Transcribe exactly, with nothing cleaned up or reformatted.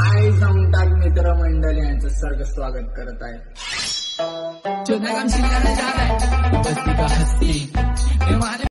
आई संताग मित्र मंडळी यांचं सर्ग स्वागत करत आहे. चौदा काम शिकायला जात आहे बसली का हसती